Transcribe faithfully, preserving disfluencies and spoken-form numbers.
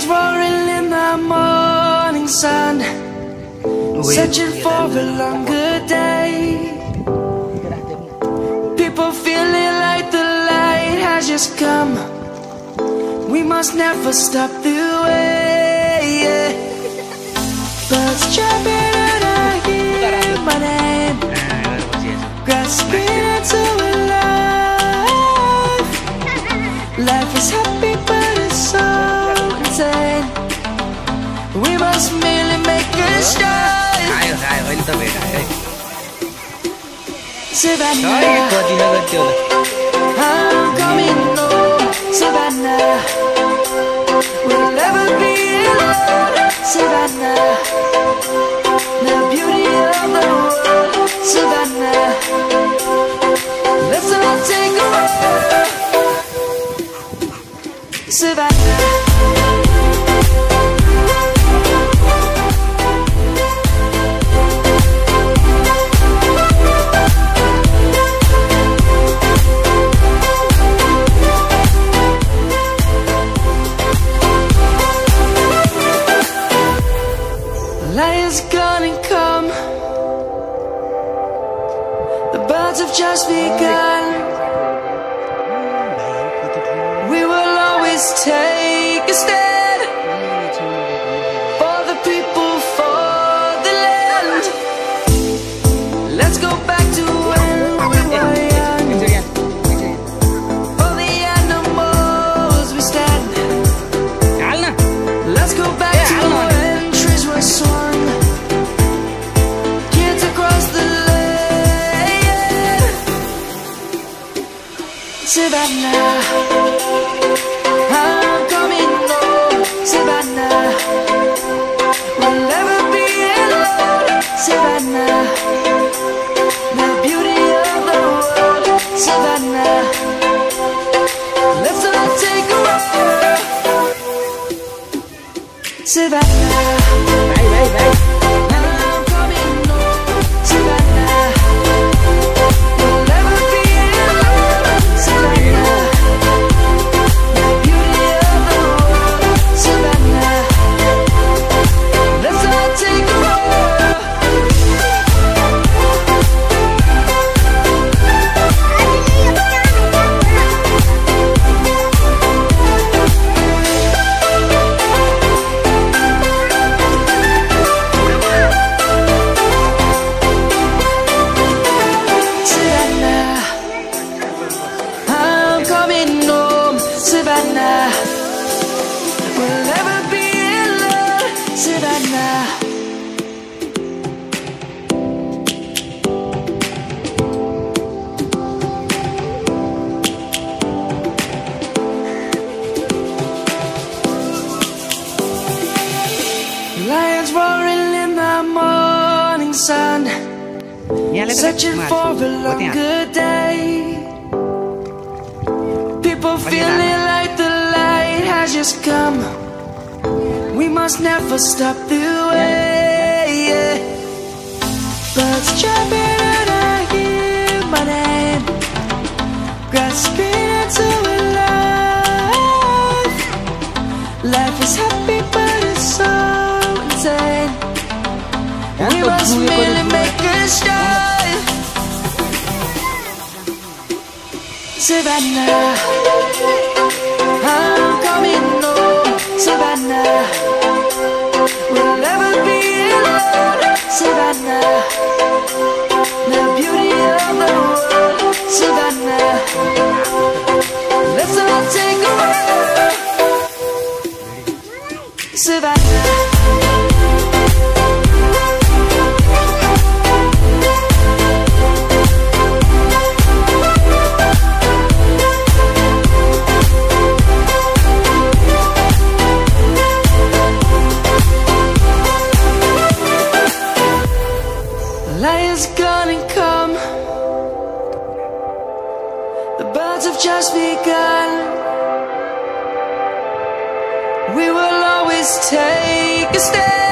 Lions roaring in the morning sun, searching for a longer day. People feeling like the light has just come. We must never stop the way. Birds jumping and I hear my name, grasping into a life. Life is happy but it's so insane. We must merely make a start. Savannah, I'm coming home. Savannah, we'll never be alone. Savannah, the beauty of the world. Savannah, let's all take a walk. Savannah. Lions gonna come. The birds have just begun. We will always take a stand for the people, for the land. Let's go back to when we were young. For the animals we stand. Let's go back to when trees were swung. Savannah, I'm coming home. Savannah, we'll never be alone. Savannah, the beauty of the world. Savannah, let's all take a walk. Savannah, bye, bye, bye. I'm coming home. Savannah, we'll never be alone. Savannah, the beauty of the world. Savannah, let's all take a walk. Savannah, I'm coming home. Savannah, we'll never be alone. Savannah, lions roaring in the morning sun, searching for a longer day. People feeling like the light has just come. We must never stop the way. Birds jumping and I hear my name, grasping into a life. Life is happy but it's so insane. We must merely make a start. Savannah, I'm coming home. Savannah, we'll never be alone. Savannah, the beauty of the world. Savannah, let's all take a walk. Savannah. Lions gonna come. The birds have just begun. We will always take a stand.